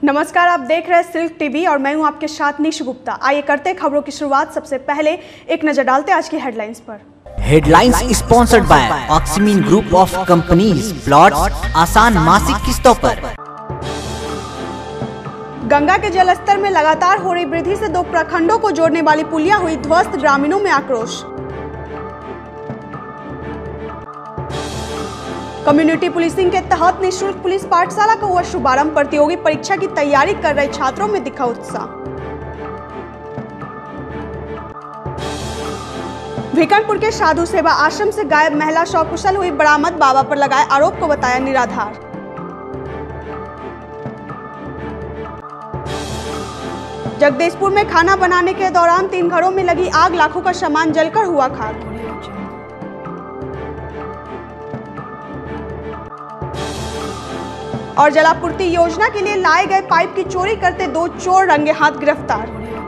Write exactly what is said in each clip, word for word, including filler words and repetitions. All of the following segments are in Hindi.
नमस्कार, आप देख रहे हैं सिल्क टीवी और मैं हूं आपके साथ निशु गुप्ता। आइए करते हैं खबरों की शुरुआत। सबसे पहले एक नजर डालते हैं आज की हेडलाइंस पर। Headlines sponsored by Oxymeen group of companies, plots आसान मासिक किस्तों पर। गंगा के जलस्तर में लगातार हो रही वृद्धि से दो प्रखंडों को जोड़ने वाली पुलिया हुई ध्वस्त, ग्रामीणों में आक्रोश। कम्युनिटी पुलिसिंग के तहत निःशुल्क पुलिस पाठशाला का हुआ शुभारंभ। प्रतियोगी परीक्षा की तैयारी कर रहे छात्रों में दिखा उत्साह। भिकनपुर के साधु सेवा आश्रम से गायब महिला सकुशल हुई बरामद। बाबा पर लगाए आरोप को बताया निराधार। जगदीशपुर में खाना बनाने के दौरान तीन घरों में लगी आग, लाखों का सामान जलकर हुआ खाक। और जलापूर्ति योजना के लिए लाए गए पाइप की चोरी करते दो चोर रंगे हाथ गिरफ्तार।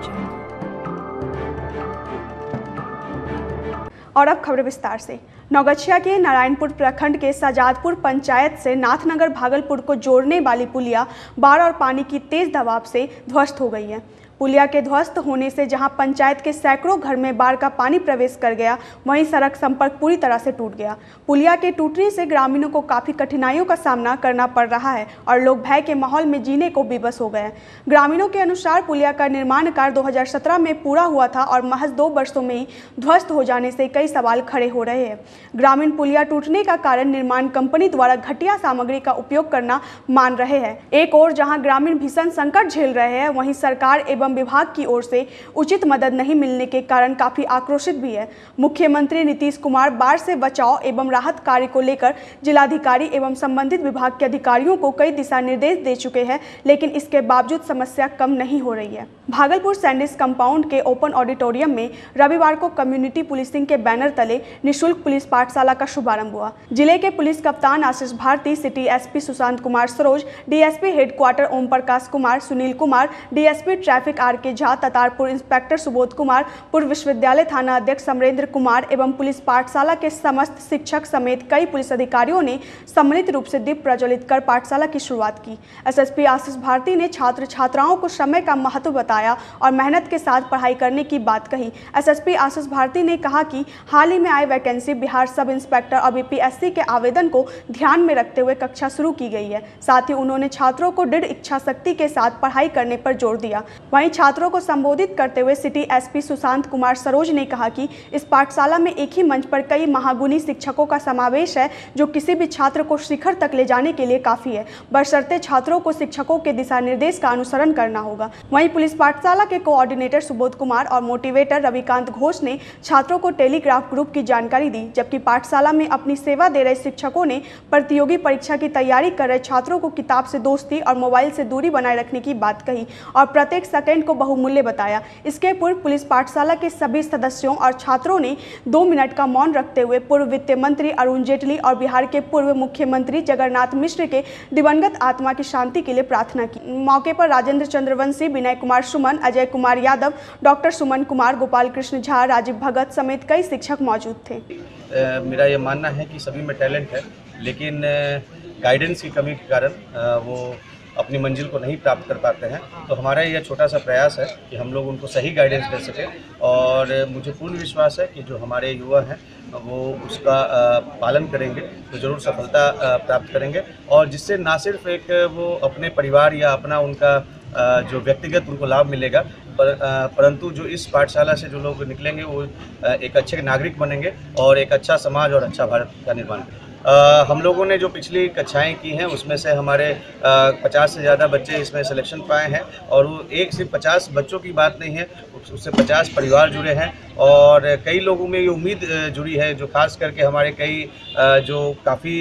और अब खबरें विस्तार से। नौगछिया के नारायणपुर प्रखंड के सजादपुर पंचायत से नाथनगर भागलपुर को जोड़ने वाली पुलिया बाढ़ और पानी की तेज दबाव से ध्वस्त हो गई है। पुलिया के ध्वस्त होने से जहां पंचायत के सैकड़ों घर में बाढ़ का पानी प्रवेश कर गया, वहीं सड़क संपर्क पूरी तरह से टूट गया। पुलिया के टूटने से ग्रामीणों को काफ़ी कठिनाइयों का सामना करना पड़ रहा है और लोग भय के माहौल में जीने को विवश हो गए। ग्रामीणों के अनुसार पुलिया का निर्माण कार्य दो हज़ार सत्रह में पूरा हुआ था और महज दो वर्षों में ही ध्वस्त हो जाने से कई सवाल खड़े हो रहे हैं। ग्रामीण पुलिया टूटने का कारण निर्माण कंपनी द्वारा घटिया सामग्री का उपयोग करना मान रहे हैं। एक ओर जहाँ ग्रामीण भीषण संकट झेल रहे हैं, वहीं सरकार एवं विभाग की ओर से उचित मदद नहीं मिलने के कारण काफी आक्रोशित भी है। मुख्यमंत्री नीतीश कुमार बाढ़ से बचाव एवं राहत कार्य को लेकर जिलाधिकारी एवं संबंधित विभाग के अधिकारियों को कई दिशा निर्देश दे चुके हैं, लेकिन इसके बावजूद समस्या कम नहीं हो रही है। भागलपुर सैंडिस कंपाउंड के ओपन ऑडिटोरियम में रविवार को कम्युनिटी पुलिसिंग के बैनर तले निःशुल्क पुलिस पाठशाला का शुभारंभ हुआ। जिले के पुलिस कप्तान Ashish Bharti, city SP Sushant Kumar Saroj, DSP headquarter Om Prakash Kumar, Sunil Kumar, DSP traffic R K Jha, Tatarpur inspector Subodh Kumar, पूर्व विश्वविद्यालय थाना अध्यक्ष समरेंद्र कुमार एवं पुलिस पाठशाला के समस्त शिक्षक समेत कई पुलिस अधिकारियों ने सम्मिलित रूप से दीप प्रज्वलित कर पाठशाला की शुरुआत की। एसएसपी आशीष भारती ने छात्र छात्राओं को समय का महत्व बताया और मेहनत के साथ पढ़ाई करने की बात कही। एसएसपी आशीष भारती ने कहा कि हाल ही में आई वैकेंसी बिहार सब इंस्पेक्टर और बीपीएससी के आवेदन को ध्यान में रखते हुए कक्षा शुरू की गई है। साथ ही उन्होंने छात्रों को दृढ़ इच्छा शक्ति के साथ पढ़ाई करने पर जोर दिया। वहीं छात्रों को संबोधित करते हुए सिटी एसपी सुशांत कुमार सरोज ने कहा कि इस पाठशाला में एक ही मंच पर कई महागुणी शिक्षकों का समावेश है, जो किसी भी छात्र को शिखर तक ले जाने के लिए काफी है, बशर्ते छात्रों को शिक्षकों के दिशा निर्देश का अनुसरण करना होगा। वहीं पुलिस पाठशाला के कोऑर्डिनेटर सुबोध कुमार और मोटिवेटर रविकांत घोष ने छात्रों को टेलीग्राफ ग्रुप की जानकारी दी, जबकि पाठशाला में अपनी सेवा दे रहे शिक्षकों ने प्रतियोगी परीक्षा की तैयारी कर रहे छात्रों को किताब से दोस्ती और मोबाइल से दूरी बनाए रखने की बात कही और प्रत्येक सेकंड को बहुमूल्य बताया। इसके पूर्व पुलिस पाठशाला के सभी सदस्यों और छात्रों ने दो मिनट का मौन रखते हुए पूर्व वित्त मंत्री अरुण जेटली और बिहार के पूर्व मुख्यमंत्री जगन्नाथ मिश्र के दिवंगत आत्मा की शांति के लिए प्रार्थना की। मौके पर राजेंद्र चंद्रवंशी, विनय कुमार सुमन, अजय कुमार यादव, डॉक्टर सुमन कुमार, गोपाल कृष्ण झा, राजीव भगत समेत कई शिक्षक मौजूद थे। आ, मेरा ये मानना है कि सभी में टैलेंट है, लेकिन गाइडेंस की कमी के कारण वो अपनी मंजिल को नहीं प्राप्त कर पाते हैं। तो हमारा यह छोटा सा प्रयास है कि हम लोग उनको सही गाइडेंस दे सकें और मुझे पूर्ण विश्वास है कि जो हमारे युवा हैं वो उसका पालन करेंगे तो ज़रूर सफलता प्राप्त करेंगे, और जिससे ना सिर्फ एक वो अपने परिवार या अपना उनका जो व्यक्तिगत उनको लाभ मिलेगा, पर, परंतु जो इस पाठशाला से जो लोग निकलेंगे वो एक अच्छे नागरिक बनेंगे और एक अच्छा समाज और अच्छा भारत का निर्माण करेंगे। Uh, हम लोगों ने जो पिछली कक्षाएं की हैं उसमें से हमारे पचास से ज़्यादा बच्चे इसमें सिलेक्शन पाए हैं, और वो एक सिर्फ पचास बच्चों की बात नहीं है, उससे पचास परिवार जुड़े हैं और कई लोगों में ये उम्मीद जुड़ी है, जो खास करके हमारे कई जो काफ़ी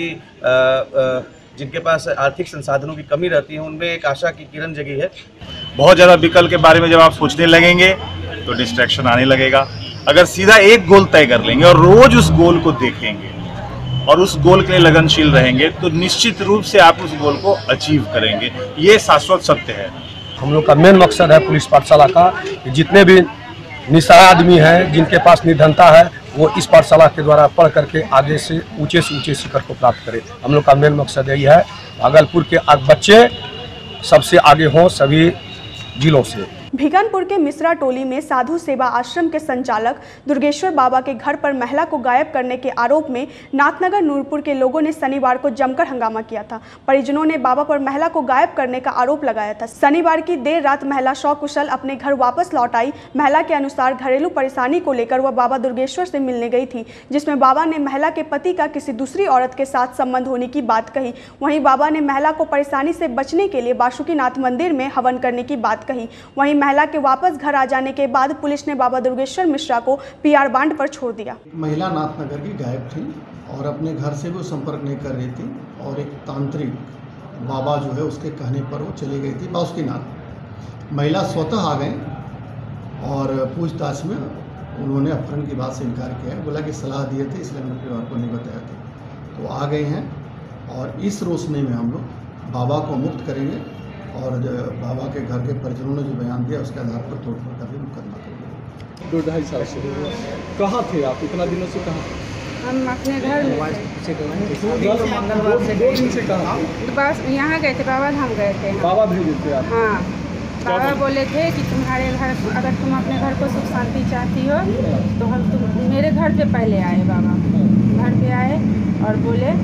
जिनके पास आर्थिक संसाधनों की कमी रहती है, उनमें एक आशा की किरण जगी है। बहुत ज़्यादा विकल्प के बारे में जब आप सोचने लगेंगे तो डिस्ट्रैक्शन आने लगेगा। अगर सीधा एक गोल तय कर लेंगे और रोज़ उस गोल को देखेंगे और उस गोल के लिए लगनशील रहेंगे तो निश्चित रूप से आप उस गोल को अचीव करेंगे। ये शाश्वत सत्य है। हम लोग का मेन मकसद है पुलिस पाठशाला का, जितने भी निस्सहाय आदमी हैं, जिनके पास निर्धनता है, वो इस पाठशाला के द्वारा पढ़ करके आगे से ऊंचे से ऊंचे शिखर को प्राप्त करें। हम लोग का मेन मकसद यही है। भागलपुर के बच्चे सबसे आगे हों सभी जिलों से। भिगनपुर के मिश्रा टोली में साधु सेवा आश्रम के संचालक दुर्गेश्वर बाबा के घर पर महिला को गायब करने के आरोप में नाथनगर नूरपुर के लोगों ने शनिवार को जमकर हंगामा किया था। परिजनों ने बाबा पर महिला को गायब करने का आरोप लगाया था। शनिवार की देर रात महिला सकुशल अपने घर वापस लौट आई। महिला के अनुसार घरेलू परेशानी को लेकर वह बाबा दुर्गेश्वर से मिलने गई थी, जिसमें बाबा ने महिला के पति का किसी दूसरी औरत के साथ संबंध होने की बात कही। वहीं बाबा ने महिला को परेशानी से बचने के लिए बासुकीनाथ मंदिर में हवन करने की बात कही। वहीं महिला के वापस घर आ जाने के बाद पुलिस ने बाबा दुर्गेश्वर मिश्रा को पीआर बांड पर छोड़ दिया। महिला नाथनगर की गायब थी और अपने घर से वो संपर्क नहीं कर रही थी और एक तांत्रिक बाबा जो है उसके कहने पर वो चली गई थी बासुकीनाथ। महिला स्वतः आ गए और पूछताछ में उन्होंने अपहरण की बात से इनकार किया है। बोला कि सलाह दिए थे इसलिए मैंने परिवार को नहीं बताया था। तो आ गए हैं और इस रोशनी में हम लोग बाबा को मुक्त करेंगे और बाबा के घर के परिजनों ने जो बयान दिया उसके आधार पर तोड़फोड़ का भी मुकदमा करेंगे। दो ढाई साल से कहाँ थे आप? इतना दिनों से कहाँ? हम अपने घर मंगलवार से दो दिन से कहाँ? बस यहाँ गए थे, बाबा धाम गए थे। बाबा भेजे थे आप? हाँ, बाबा बोले थे कि तुम्हारे घर अगर तुम अपने घर को सुख शांति चाहती हो तो हम तुम मेरे घर पे पहले आए। बाबा घर पे आए और बोले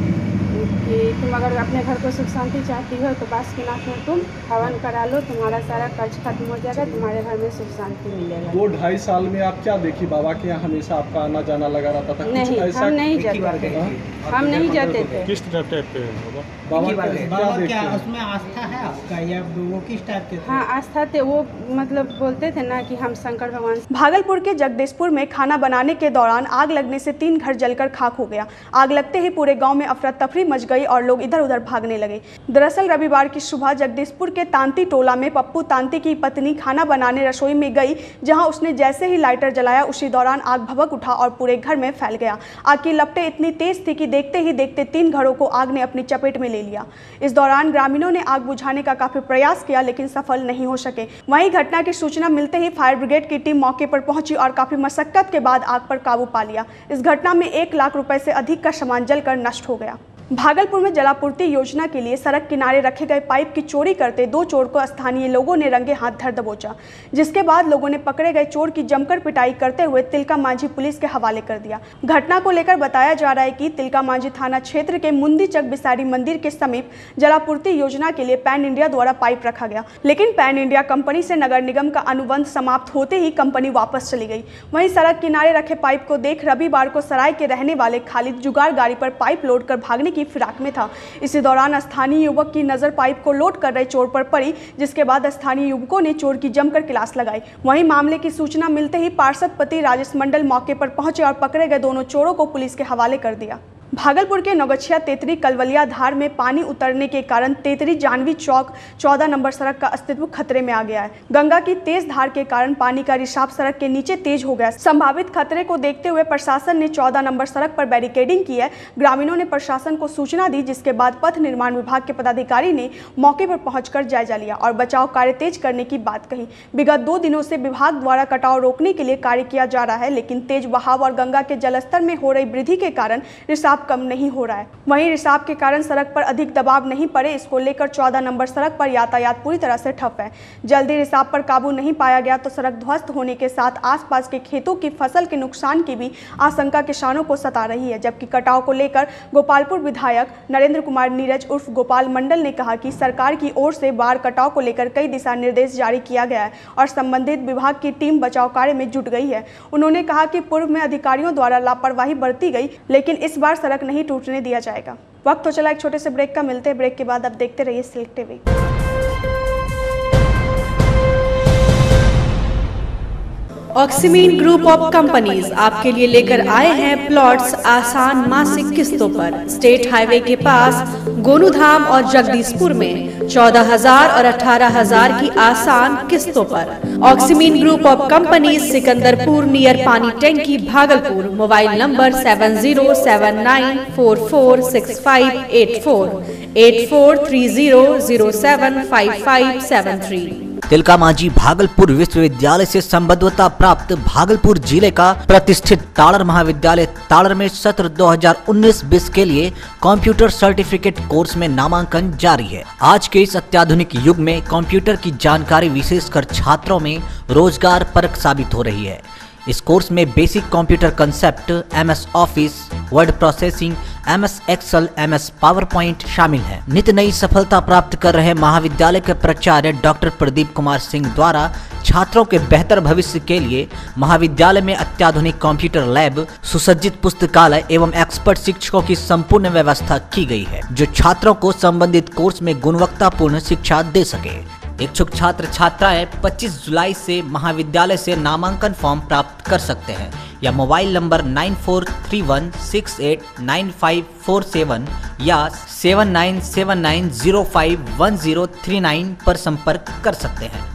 कि तुम अगर अपने घर को सुख शांति चाहती हो तो बासुकीनाथ में तुम हवन करा लो, तुम्हारा सारा कर्ज खत्म हो जाएगा, तुम्हारे घर में सुख शांति मिलेगा। दो ढाई साल में आप क्या देखी? बाबा के यहाँ हमेशा आपका आना जाना लगा रहता था? नहीं, ऐसा हम नहीं जाते थे। हम नहीं जाते थे। किस टाइप पे बाबा क्या उसमें आस्था है आपका या वो किस टाइप के? हाँ, आस्था थे। वो मतलब बोलते थे ना कि हम शंकर भगवान। भागलपुर के जगदीशपुर में खाना बनाने के दौरान आग लगने से तीन घर जलकर खाक हो गया। आग लगते ही पूरे गांव में अफरा तफरी मच गई और लोग इधर उधर भागने लगे। दरअसल रविवार की सुबह जगदीशपुर के तांती टोला में पप्पू तांती की पत्नी खाना बनाने रसोई में गई, जहां उसने जैसे ही लाइटर जलाया उसी दौरान आग भभक उठा और पूरे घर में फैल गया। आग की लपटें इतनी तेज थी कि देखते ही देखते तीन घरों को आग ने अपनी चपेट में ले लिया। इस दौरान ग्रामीणों ने आग बुझाने का काफी प्रयास किया लेकिन सफल नहीं हो सके। वहीं घटना की सूचना मिलते ही फायर ब्रिगेड की टीम मौके पर पहुंची और काफी मशक्कत के बाद आग पर काबू पा लिया। इस घटना में एक लाख रुपए से अधिक का सामान जलकर नष्ट हो गया। भागलपुर में जलापूर्ति योजना के लिए सड़क किनारे रखे गए पाइप की चोरी करते दो चोर को स्थानीय लोगों ने रंगे हाथ धर दबोचा, जिसके बाद लोगों ने पकड़े गए चोर की जमकर पिटाई करते हुए तिलका मांझी पुलिस के हवाले कर दिया। घटना को लेकर बताया जा रहा है कि तिलका मांझी थाना क्षेत्र के मुंदीचक बिसारी मंदिर के समीप जलापूर्ति योजना के लिए पैन इंडिया द्वारा पाइप रखा गया, लेकिन पैन इंडिया कंपनी से नगर निगम का अनुबंध समाप्त होते ही कंपनी वापस चली गई। वहीं सड़क किनारे रखे पाइप को देख रविवार को सराय के रहने वाले खालिद जुगाड़ गाड़ी पर पाइप लोड कर भागने की फिराक में था। इसी दौरान स्थानीय युवक की नजर पाइप को लोड कर रहे चोर पर पड़ी, जिसके बाद स्थानीय युवकों ने चोर की जमकर क्लास लगाई। वहीं मामले की सूचना मिलते ही पार्षद पति राजेश मंडल मौके पर पहुंचे और पकड़े गए दोनों चोरों को पुलिस के हवाले कर दिया। भागलपुर के नौगछिया तेतरी कलवलिया धार में पानी उतरने के कारण तेतरी जानवी चौक चौदह नंबर सड़क का अस्तित्व खतरे में आ गया है। गंगा की तेज धार के कारण पानी का रिसाव सड़क के नीचे तेज हो गया। संभावित खतरे को देखते हुए प्रशासन ने चौदह नंबर सड़क पर बैरिकेडिंग की है। ग्रामीणों ने प्रशासन को सूचना दी, जिसके बाद पथ निर्माण विभाग के पदाधिकारी ने मौके पर पहुंचकर जायजा लिया और बचाव कार्य तेज करने की बात कही। विगत दो दिनों से विभाग द्वारा कटाव रोकने के लिए कार्य किया जा रहा है, लेकिन तेज बहाव और गंगा के जलस्तर में हो रही वृद्धि के कारण रिसाव कम नहीं हो रहा है। वहीं रिसाव के कारण सड़क पर अधिक दबाव नहीं पड़े, इसको लेकर चौदह नंबर सड़क पर यातायात पूरी तरह से ठप है। जल्दी रिसाव पर काबू नहीं पाया गया तो सड़क ध्वस्त होने के साथ आसपास के खेतों की फसल के नुकसान की भी आशंका किसानों को सता रही है। जबकि कटाव को लेकर गोपालपुर विधायक नरेंद्र कुमार नीरज उर्फ गोपाल मंडल ने कहा कि सरकार की ओर से बाढ़ कटाव को लेकर कई दिशा निर्देश जारी किया गया है और संबंधित विभाग की टीम बचाव कार्य में जुट गई है। उन्होंने कहा कि पूर्व में अधिकारियों द्वारा लापरवाही बरती गई, लेकिन इस बार सड़क नहीं टूटने दिया जाएगा। वक्त हो चला एक छोटे से ब्रेक का, मिलते हैं ब्रेक के बाद। अब देखते रहिए silk TV. Oxymeen group of companies आपके लिए लेकर आए हैं प्लॉट्स आसान मासिक किस्तों पर। स्टेट हाईवे के पास गोनूधाम और जगदीशपुर में चौदह हजार और अठारह हजार की आसान किस्तों पर। Oxymeen group of companies Sikandarpur near पानी टैंकी Bhagalpur. Mobile number seven zero seven nine four four six five eight four eight four three zero zero seven five five seven three. Tilka Manjhi Bhagalpur विश्वविद्यालय से संबद्धता प्राप्त भागलपुर जिले का प्रतिष्ठित ताड़र महाविद्यालय ताड़र में सत्र दो हज़ार उन्नीस बीस के लिए कंप्यूटर सर्टिफिकेट कोर्स में नामांकन जारी है। आज के इस अत्याधुनिक युग में कंप्यूटर की जानकारी विशेषकर छात्रों में रोजगार परक साबित हो रही है। इस कोर्स में basic computer concept, MS Office, word processing, MS Excel, MS PowerPoint शामिल है। नित नई सफलता प्राप्त कर रहे महाविद्यालय के प्राचार्य डॉक्टर प्रदीप कुमार सिंह द्वारा छात्रों के बेहतर भविष्य के लिए महाविद्यालय में अत्याधुनिक कंप्यूटर लैब, सुसज्जित पुस्तकालय एवं एक्सपर्ट शिक्षकों की संपूर्ण व्यवस्था की गई है, जो छात्रों को संबंधित कोर्स में गुणवत्तापूर्ण शिक्षा दे सके। इच्छुक छात्र छात्राएं पच्चीस जुलाई से महाविद्यालय से नामांकन फॉर्म प्राप्त कर सकते हैं या mobile number nine four three one six eight nine five four seven या seven nine seven nine zero five one zero three nine पर संपर्क कर सकते हैं।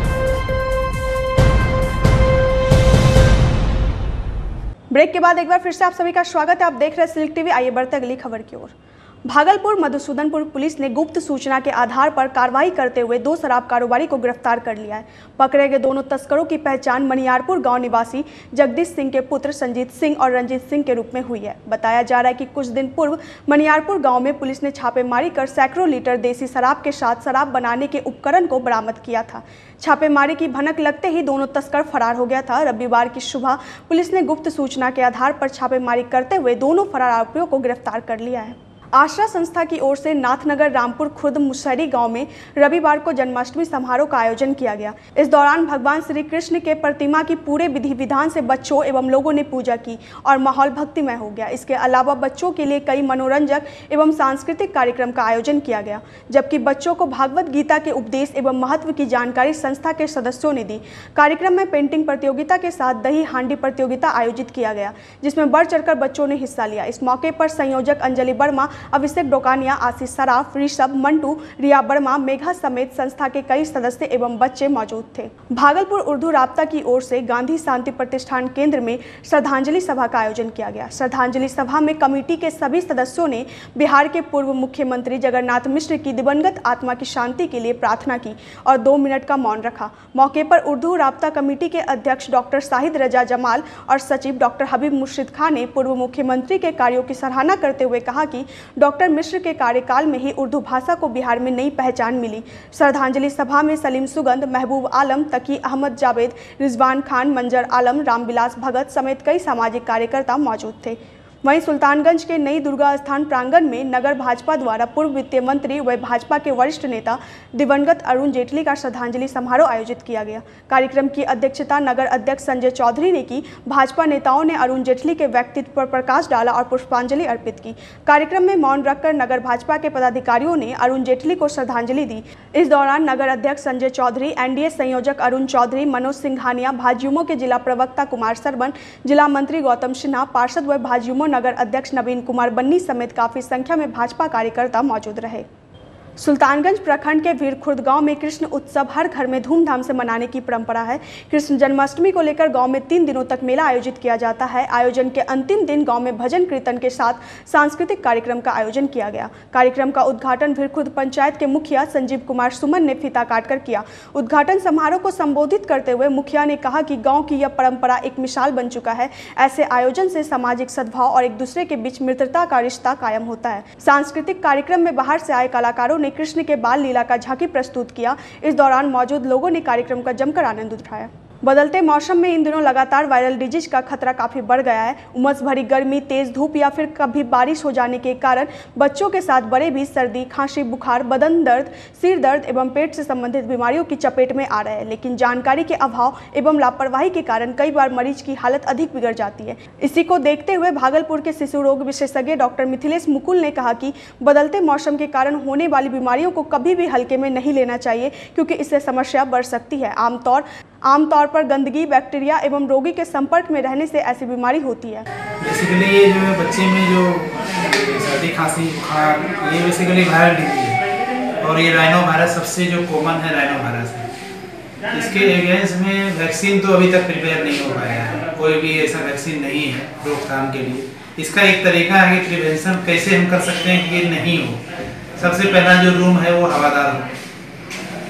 ब्रेक के बाद एक बार फिर से आप सभी का स्वागत है। आप देख रहे हैं सिल्क टीवी। आइए बढ़ते अगली खबर की ओर। भागलपुर मधुसूदनपुर पुलिस ने गुप्त सूचना के आधार पर कार्रवाई करते हुए दो शराब कारोबारी को गिरफ्तार कर लिया है। पकड़े गए दोनों तस्करों की पहचान मनियारपुर गांव निवासी जगदीश सिंह के पुत्र संजीत सिंह और रंजीत सिंह के रूप में हुई है। बताया जा रहा है कि कुछ दिन पूर्व मनियारपुर गांव में पुलिस ने छापेमारी कर सैकड़ों लीटर देसी शराब के साथ शराब बनाने के उपकरण को बरामद किया था। छापेमारी की भनक लगते ही दोनों तस्कर फरार हो गया था। रविवार की सुबह पुलिस ने गुप्त सूचना के आधार पर छापेमारी करते हुए दोनों फरार आरोपियों को गिरफ्तार कर लिया है। आश्रा संस्था की ओर से नाथनगर रामपुर खुर्द मुसहरी गांव में रविवार को जन्माष्टमी समारोह का आयोजन किया गया। इस दौरान भगवान श्री कृष्ण के प्रतिमा की पूरे विधि विधान से बच्चों एवं लोगों ने पूजा की और माहौल भक्तिमय हो गया। इसके अलावा बच्चों के लिए कई मनोरंजक एवं सांस्कृतिक कार्यक्रम का आयोजन किया गया, जबकि बच्चों को भागवत गीता के उपदेश एवं महत्व की जानकारी संस्था के सदस्यों ने दी। कार्यक्रम में पेंटिंग प्रतियोगिता के साथ दही हांडी प्रतियोगिता आयोजित किया गया, जिसमें बढ़ चढ़कर बच्चों ने हिस्सा लिया। इस मौके पर संयोजक अंजलि वर्मा, अभिषेक डोकानिया, आशीष सराफ, ऋषभ, मंटू, रिया वर्मा, मेघा समेत संस्था के कई सदस्य एवं बच्चे मौजूद थे। भागलपुर उर्दू राब्ता की ओर से गांधी शांति प्रतिष्ठान केंद्र में श्रद्धांजलि सभा का आयोजन किया गया। श्रद्धांजलि सभा में कमेटी के सभी सदस्यों ने बिहार के पूर्व मुख्यमंत्री जगन्नाथ मिश्र की दिवंगत आत्मा की शांति के लिए प्रार्थना की और दो मिनट का मौन रखा। मौके पर उर्दू राब्ता कमेटी के अध्यक्ष डॉक्टर शाहिद रजा जमाल और सचिव डॉक्टर हबीब मुर्शिद खान ने पूर्व मुख्यमंत्री के कार्यों की सराहना करते हुए कहा कि डॉक्टर मिश्र के कार्यकाल में ही उर्दू भाषा को बिहार में नई पहचान मिली। श्रद्धांजलि सभा में सलीम सुगंध, महबूब आलम, तकी अहमद जावेद, रिजवान खान, मंजर आलम, रामविलास भगत समेत कई सामाजिक कार्यकर्ता मौजूद थे। वहीं सुल्तानगंज के नई दुर्गा स्थान प्रांगण में नगर भाजपा द्वारा पूर्व वित्त मंत्री व भाजपा के वरिष्ठ नेता दिवंगत अरुण जेटली का श्रद्धांजलि समारोह आयोजित किया गया। कार्यक्रम की अध्यक्षता नगर अध्यक्ष संजय चौधरी ने की। भाजपा नेताओं ने अरुण जेटली के व्यक्तित्व पर प्रकाश डाला और पुष्पांजलि अर्पित की। कार्यक्रम में मौन रखकर नगर भाजपा के पदाधिकारियों ने अरुण जेटली को श्रद्धांजलि दी। इस दौरान नगर अध्यक्ष संजय चौधरी, एनडीए संयोजक अरुण चौधरी, मनोज सिंघानिया, भाजयुमो के जिला प्रवक्ता कुमार सरवन, जिला मंत्री गौतम सिन्हा, पार्षद व भाजयुमो नगर अध्यक्ष नवीन कुमार बन्नी समेत काफी संख्या में भाजपा कार्यकर्ता मौजूद रहे। सुल्तानगंज प्रखंड के वीरखुर्द गांव में कृष्ण उत्सव हर घर में धूमधाम से मनाने की परंपरा है। कृष्ण जन्माष्टमी को लेकर गांव में तीन दिनों तक मेला आयोजित किया जाता है। आयोजन के अंतिम दिन गांव में भजन कीर्तन के साथ सांस्कृतिक कार्यक्रम का आयोजन किया गया। कार्यक्रम का उद्घाटन वीरखुर्द पंचायत के मुखिया संजीव कुमार सुमन ने फीता काटकर किया। उद्घाटन समारोह को संबोधित करते हुए मुखिया ने कहा कि गाँव की यह परंपरा एक मिसाल बन चुका है। ऐसे आयोजन से सामाजिक सद्भाव और एक दूसरे के बीच मित्रता का रिश्ता कायम होता है। सांस्कृतिक कार्यक्रम में बाहर से आए कलाकारों ने कृष्ण के बाल लीला का झांकी प्रस्तुत किया। इस दौरान मौजूद लोगों ने कार्यक्रम का जमकर आनंद उठाया। बदलते मौसम में इन दिनों लगातार वायरल डिजीज का खतरा काफी बढ़ गया है। उमस भरी गर्मी, तेज धूप या फिर कभी बारिश हो जाने के कारण बच्चों के साथ बड़े भी सर्दी, खांसी, बुखार, बदन दर्द, सिर दर्द एवं पेट से संबंधित बीमारियों की चपेट में आ रहे हैं। लेकिन जानकारी के अभाव एवं लापरवाही के कारण कई बार मरीज की हालत अधिक बिगड़ जाती है। इसी को देखते हुए भागलपुर के शिशु रोग विशेषज्ञ डॉक्टर मिथिलेश मुकुल ने कहा कि बदलते मौसम के कारण होने वाली बीमारियों को कभी भी हल्के में नहीं लेना चाहिए, क्योंकि इससे समस्या बढ़ सकती है। आमतौर आमतौर पर गंदगी, बैक्टीरिया एवं रोगी के संपर्क में रहने से ऐसी बीमारी होती है। बेसिकली ये जो है बच्चे में जो सर्दी, खांसी, बुखार, ये बेसिकली वायरल डिजीज है और ये राइनो वायरस सबसे जो कॉमन है राइनो वायरस है। इसके अगेंस्ट में वैक्सीन तो अभी तक प्रिपेयर नहीं हो पाया है, कोई भी ऐसा वैक्सीन नहीं है रोकथाम के लिए। इसका एक तरीका है कि प्रिवेंशन कैसे हम कर सकते हैं कि ये नहीं हो। सबसे पहला जो रूम है वो हवादार हो,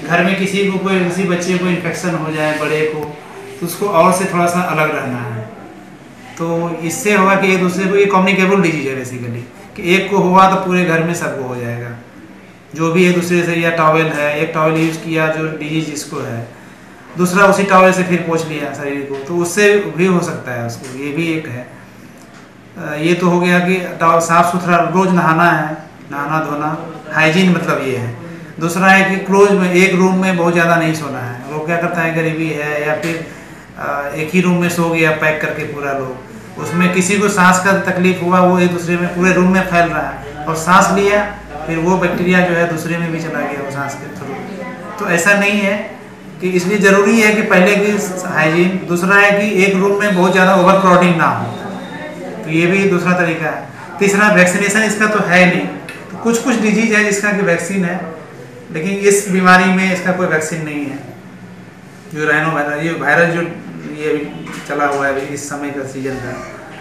घर में किसी को कोई किसी बच्चे को इन्फेक्शन हो जाए, बड़े को, तो उसको और से थोड़ा सा अलग रहना है। तो इससे होगा कि एक दूसरे को, ये कम्युनिकेबल डिजीज है बेसिकली, कि एक को हुआ तो पूरे घर में सबको हो जाएगा। जो भी एक दूसरे से, या टॉवेल है, एक टॉवेल यूज किया जो डिजीज जिसको है, दूसरा उसी टॉवेल से फिर पोंछ लिया शरीर को, तो उससे भी हो सकता है उसको। ये भी एक है। ये तो हो गया कि साफ सुथरा रोज नहाना है, नहाना धोना, हाइजीन मतलब ये है। दूसरा है कि क्लोज में, एक रूम में बहुत ज़्यादा नहीं सोना है। लोग क्या करता है, गरीबी है या फिर एक ही रूम में सो गया पैक करके पूरा लोग, उसमें किसी को सांस का तकलीफ हुआ, वो एक दूसरे में पूरे रूम में फैल रहा है, और सांस लिया फिर वो बैक्टीरिया जो है दूसरे में भी चला गया वो सांस के थ्रू। तो ऐसा नहीं है कि, इसलिए ज़रूरी है कि पहले की हाइजीन। दूसरा है कि एक रूम में बहुत ज़्यादा ओवर क्राउडिंग ना हो, तो ये भी दूसरा तरीका है। तीसरा, वैक्सीनेशन इसका तो है नहीं, तो कुछ कुछ डिजीज है जिसका कि वैक्सीन है, लेकिन इस बीमारी में इसका कोई वैक्सीन नहीं है। जो राइनो वायरस, ये वायरस जो ये चला हुआ है इस समय का सीजन का,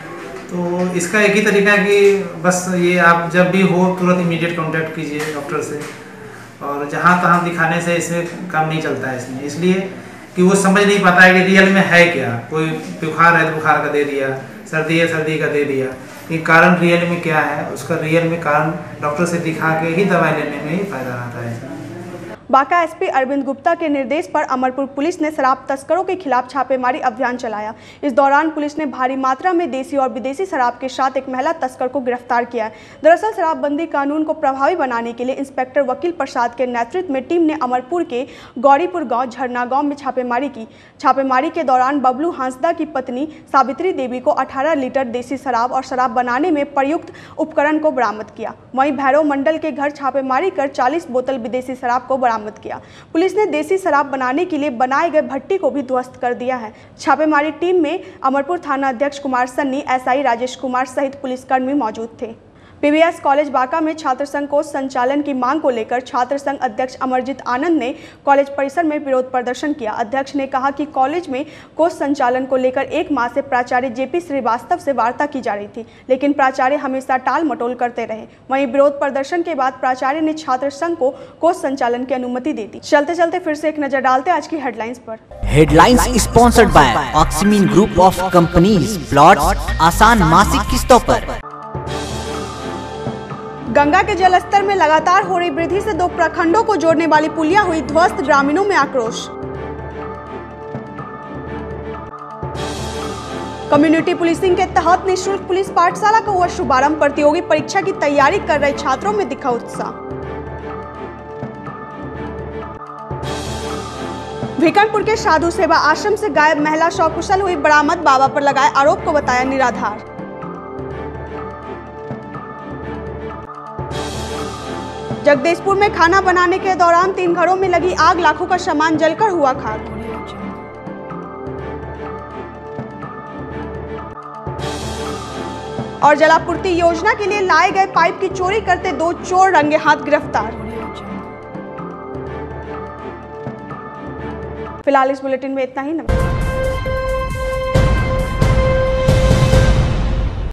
तो इसका एक ही तरीका है कि बस ये आप जब भी हो तुरंत इमीडिएट कांटेक्ट कीजिए डॉक्टर से, और जहाँ तहाँ दिखाने से इससे काम नहीं चलता है इसमें, इसलिए कि वो समझ नहीं पाता है कि रियल में है क्या। कोई बुखार है तो बुखार का दे दिया, सर्दी है सर्दी का दे दिया, कि कारण रियल में क्या है, उसका रियल में कारण डॉक्टर से दिखा के ही दवाई लेने में ही फायदा रहता है। बांका एसपी अरविंद गुप्ता के निर्देश पर अमरपुर पुलिस ने शराब तस्करों के खिलाफ छापेमारी अभियान चलाया। इस दौरान पुलिस ने भारी मात्रा में देसी और विदेशी शराब के साथ एक महिला तस्कर को गिरफ्तार किया है। दरअसल शराबबंदी कानून को प्रभावी बनाने के लिए इंस्पेक्टर वकील प्रसाद के नेतृत्व में टीम ने अमरपुर के गौरीपुर गांव झरना गांव में छापेमारी की। छापेमारी के दौरान बबलू हांसदा की पत्नी सावित्री देवी को अठारह लीटर देसी शराब और शराब बनाने में प्रयुक्त उपकरण को बरामद किया। वहीं भैरव मंडल के घर छापेमारी कर चालीस बोतल विदेशी शराब को बरामद किया। पुलिस ने देसी शराब बनाने के लिए बनाए गए भट्टी को भी ध्वस्त कर दिया है। छापेमारी टीम में अमरपुर थाना अध्यक्ष कुमार सन्नी, एसआई राजेश कुमार सहित पुलिसकर्मी मौजूद थे। पीवीएस कॉलेज बांका में छात्र संघ कोष संचालन की मांग को लेकर छात्र संघ अध्यक्ष अमरजीत आनंद ने कॉलेज परिसर में विरोध प्रदर्शन किया। अध्यक्ष ने कहा कि कॉलेज में कोष संचालन को लेकर एक माह से प्राचार्य जेपी श्रीवास्तव से वार्ता की जा रही थी, लेकिन प्राचार्य हमेशा टाल मटोल करते रहे। वहीं विरोध प्रदर्शन के बाद प्राचार्य ने छात्र संघ को कोष संचालन की अनुमति दे दी। चलते चलते फिर से एक नजर डालते आज की हेडलाइंस पर। Headlines sponsored by Oxymeen group of companies, plots आसान मासिक किस्तों पर। गंगा के जलस्तर में लगातार हो रही वृद्धि से दो प्रखंडों को जोड़ने वाली पुलिया हुई ध्वस्त, ग्रामीणों में आक्रोश। कम्युनिटी पुलिसिंग के तहत निःशुल्क पुलिस पाठशाला का हुआ शुभारंभ, प्रतियोगी परीक्षा की तैयारी कर रहे छात्रों में दिखा उत्साह। भिकनपुर के साधु सेवा आश्रम से गायब महिला सकुशल हुई बरामद, बाबा पर लगाए आरोप को बताया निराधार। जगदीशपुर में खाना बनाने के दौरान तीन घरों में लगी आग, लाखों का सामान जलकर हुआ खाक। और जलापूर्ति योजना के लिए लाए गए पाइप की चोरी करते दो चोर रंगे हाथ गिरफ्तार। फिलहाल इस बुलेटिन में इतना ही। नमस्कार।